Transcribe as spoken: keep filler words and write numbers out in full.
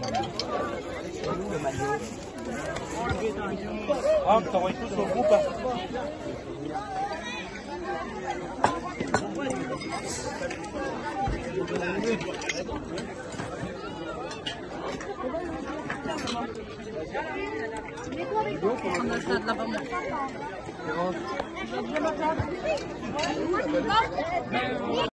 Ah, tu t'envoies tout sur le groupe. On a ça de la pomme.